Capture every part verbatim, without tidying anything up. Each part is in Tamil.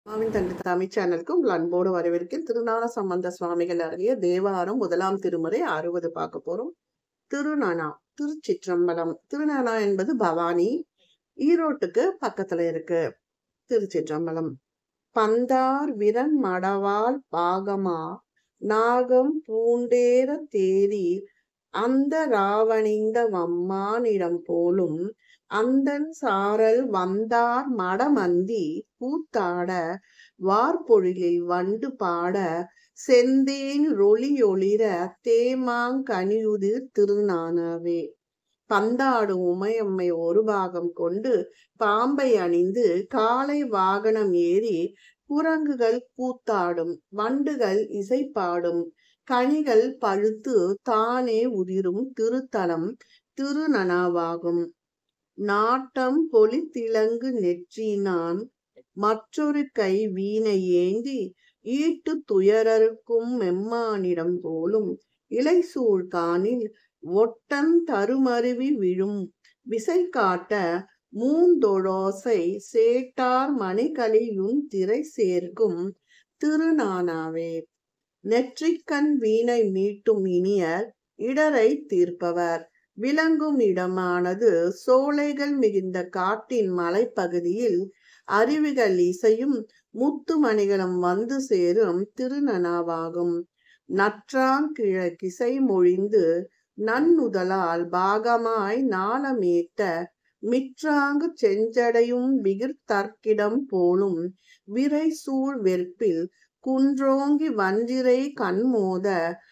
அம்மாவின் தந்தை தமிழ் சேனலுக்கு உங்கள் அன்போடு வரவேற்கிறேன். திருஞான சம்பந்த சுவாமிகள் அருளிய தேவாரம் முதலாம் திருமுறை அறுபது பார்க்க போறோம். திருநனா திருச்சிற்றம்பலம். திருநனா என்பது பவானி, ஈரோட்டுக்கு பக்கத்துல இருக்கு. திருச்சிற்றம்பலம். பந்தார் விரன் மடவாள் பாகமா நாகம் பூண்டேற தேரி அந்த ராவணிந்த வம்மானிடம் போலும் அந்தன் சாரல் வந்தார் மடமந்தி கூத்தாட வார்பொழிலில் வண்டு பாட செந்தேன் ரொளியொளிர தேமாங்கனியுதிர் திருநானவே. பந்தாடும் உமையம்மை ஒரு பாகம் கொண்டு பாம்பை அணிந்து காலை வாகனம் ஏறி குரங்குகள் கூத்தாடும், வண்டுகள் இசைப்பாடும், கனிகள் பழுத்து தானே உதிரும் திருத்தலம் திருநனாவாகும். நாட்டம் பொலித்திலங்கு நெற்றினான் மற்றொரு கை வீணை ஏந்தி ஈட்டு துயரருக்கும் மெம்மானிடம் போலும் இலைசூழ் காணில் ஒட்டம் தருமருவி விழும் விசை காட்ட மூந்தொழோசை சேட்டார் மணிகளியுன் திரை சேர்க்கும் திருநானாவே. நெற்றிக்கண் வீணை மீட்டும் இனியர் இடரை தீர்ப்பவர். விளங்கும் இடமானது சோலைகள் மிகுந்த காட்டின் மலைப்பகுதியில் அருவிகள் இசையும் முத்து மணிகளும் வந்து சேரும் திருநனாவாகும். நற்றாங்கிழக்கிசை மொழிந்து நன்னுதலால் பாகமாய் நாளமேத்த மிற்றாங்கு செஞ்சடையும் விகிர்தற்கிடம் போலும் விரை சூழ் வெற்பில் குன்றோங்கி வஞ்சிரை கண்மோத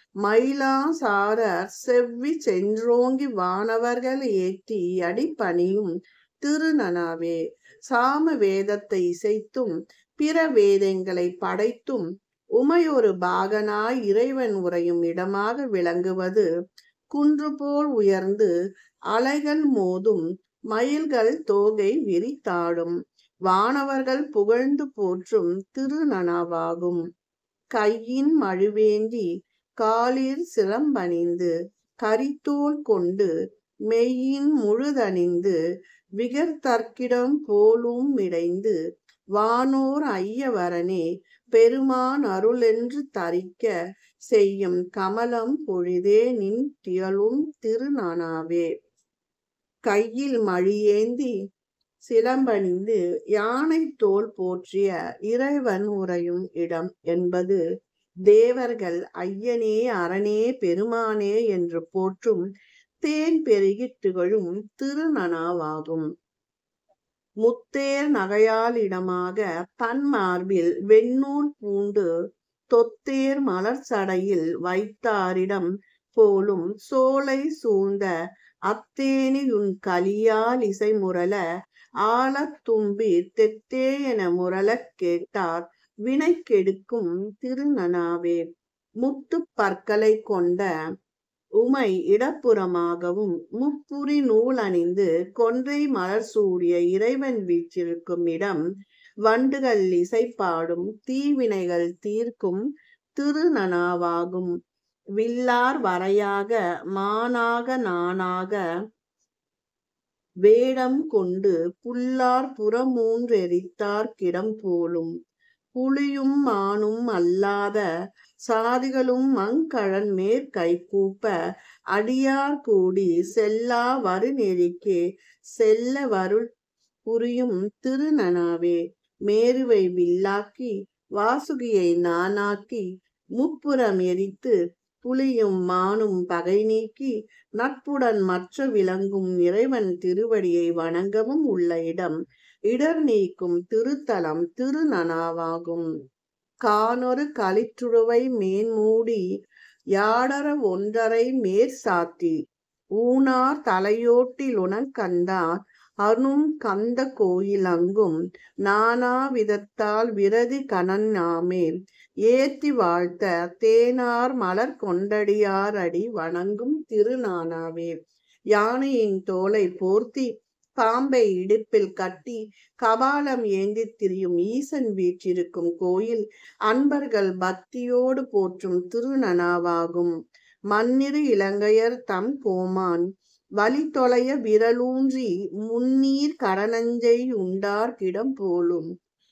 மயிலாசாரர் செவ்வி சென்றோங்கி வானவர்கள் ஏற்றி அடிப்பணியும் திருநனாவே. சாம வேதத்தை இசைத்தும் பிற வேதங்களை படைத்தும் உமையொரு பாகனாய் இறைவன் உறையும் இடமாக விளங்குவது குன்று போல் உயர்ந்து அலைகள் மோதும் மயில்கள் தோகை விரித்தாடும் வானவர்கள் புகழ்ந்து போற்றும் திருநனாவாகும். கையின் மழுவேந்தி காலில் சிலம்பணிந்து கரித்தோல் கொண்டு மெய்யின் முழுதணிந்து விகர்தற்கிடம் போலும் இடைந்து வானோர் ஐயவரனே பெருமான் அருளென்று தரிக்க செய்யும் கமலம் பொழிதே நின் தியலும் திருநானாவே. கையில் மழியேந்தி சிலம்பணிந்து யானை தோல் போற்றிய இறைவன் உறையும் இடம் என்பது தேவர்கள் ஐயனே அரணே பெருமானே என்று போற்றும் தேன் பெருகி திகழும் திருநனாவாகும். முத்தேர் நகையால் இடமாக பன்மார்பில் வெண்ணூல் பூண்டு தொத்தேர் மலர் சடையில் வைத்தாரிடம் போலும் சோலை சூழ்ந்த அத்தேனியுன் கலியால் இசை முரள ஆழத் தும்பி தெத்தே என முரளக் கேட்டார் வினை கெடுக்கும் திருநனாவே. முத்து பற்களை கொண்ட உமை இடப்புறமாகவும் முப்புரி நூல் அணிந்து கொன்றை மலர் சூடிய இறைவன் வீற்றிருக்கும் இடம் வண்டுகள் இசைப்பாடும் தீவினைகள் தீர்க்கும் திருநனாவாகும். வில்லார் வரையாக மானாக நானாக வேடம் கொண்டு புல்லார் புறமூன்றெரித்தார் கிடம் போலும் புலியும் மானும் அல்லாத சாதிகளும் மங்கழன் மேற்கை கூப்ப அடியார் கூடி செல்லா வருநெறிக்கே செல்ல வருள் புரியும் திருநனாவே. மேருவை வில்லாக்கி வாசுகியை நானாக்கி முப்புறம் எரித்து புலியும் மானும் பகை நீக்கி நட்புடன் மற்ற விளங்கும் இறைவன் திருவடியை வணங்கவும் உள்ள இடம் இடர் நீக்கும் திருத்தலம் திருநனாவாகும். கானொரு களிற்றுருவை மேன்மூடி யாடர ஒன்றரை மேற்சாத்தி ஊனார் தலையோட்டில் உணக்கண்டார் அருணும் கந்த கோயில் அங்கும் நானா விதத்தால் விரதி கணநாமேல் ஏத்தி வாழ்த்த தேனார் மலர் கொண்டடியார் அடி வணங்கும் திருநானாவே. யானையின் தோலை போர்த்தி பாம்பை இடுப்பில் கட்டி கபாலம் ஏந்தி திரியும் ஈசன் வீற்றிருக்கும் கோயில் அன்பர்கள் பக்தியோடு போற்றும் திருநனாவாகும். மன்னிரு இலங்கையர் தம் கோமான் வழி தொலைய விரலூன்றி முன்னீர் கடனஞ்சை உண்டார் கிடம் போலும்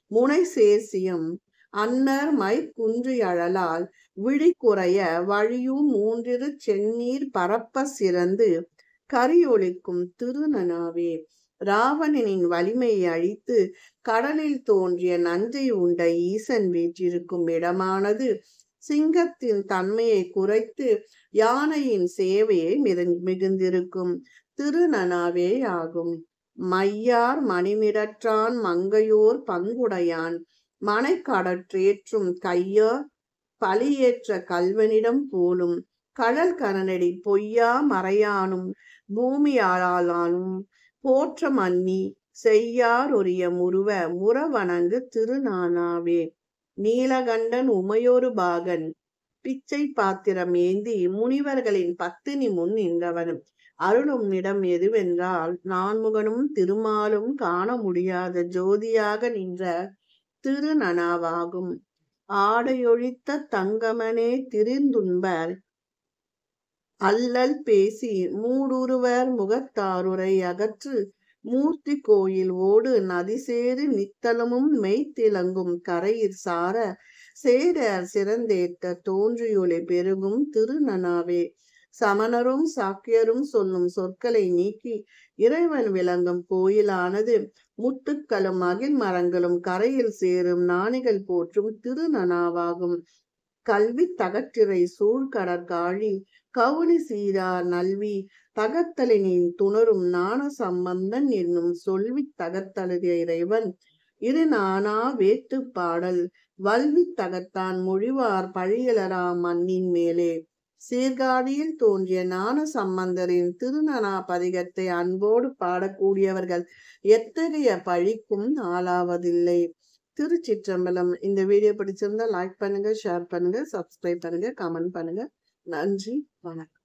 முனை சேசியம் அன்னர் மை குன்றி அழலால் விழி குறைய வழியும் மூன்றிரு செந்நீர் பரப்ப சிறந்து கரியொலிக்கும் திருநனாவே. ராவணனின் வலிமையை அழித்து கடலில் தோன்றிய நஞ்சை உண்ட ஈசன் வீற்றிருக்கும் இடமானது சிங்கத்தின் தன்மையை குறைத்து யானையின் சேவையை மிகுந்திருக்கும் திருநனாவே ஆகும். மையார் மணிமிடற்றான் மங்கையோர் பங்குடையான் மனை கடற்றேற்றும் கையார் பலியேற்ற கல்வனிடம் போலும் கடல் கரனடி பொய்யா மறையானும் பூமியாளானும் போற்ற மன்னி செய்யார் ஒரிய முருவ முறவணங்கு திருநானாவே. நீலகண்டன் உமையொரு பாகன் பிச்சை பாத்திரம் ஏந்தி முனிவர்களின் பத்தினி முன் நின்றவன் அருளும் இடம் எதுவென்றால் நான்முகனும் திருமாலும் காண முடியாத ஜோதியாக நின்ற திருநனாவாகும். ஆடையொழித்த தங்கமனே திரிந்துண்பர் அல்லல் பேசி மூடுருவர் முகத்தாருரை அகற்று மூர்த்தி கோயில் ஓடு நதிசேறு நித்தலமும் மெய்த்திலங்கும் கரையிற் சார சேரர் சிறந்தேத்த தோன்றியொளி பெருகும் திருநனாவே. சமணரும் சாக்கியரும் சொல்லும் சொற்களை நீக்கி இறைவன் விளங்கும் கோயிலானது முத்துக்களும் மகிழ் மரங்களும் கரையில் சேரும் நாணிகள் போற்றும் திருநனாவாகும். கல்வி தகற்றிரை சூழ்கடற்காழி கவுனி சீரார் நல்வி தகத்தலினின் துணரும் ஞான சம்பந்தன் என்னும் சொல்வி தகத்தழுதிய இறைவன் இரு நானா வேட்டு பாடல் வல்வி தகத்தான் மொழிவார் பழியலரா மண்ணின் மேலே. சீர்காழியில் தோன்றிய ஞான சம்பந்தரின் திருநனா பதிகத்தை அன்போடு பாடக்கூடியவர்கள் எத்தகைய பழிக்கும் ஆளாவதில்லை. திருச்சிற்றம்பலம். இந்த வீடியோ பிடிச்சிருந்தா லைக் பண்ணுங்க, ஷேர் பண்ணுங்க, சப்ஸ்கிரைப் பண்ணுங்க, கமெண்ட் பண்ணுங்க. நன்றி, வணக்கம்.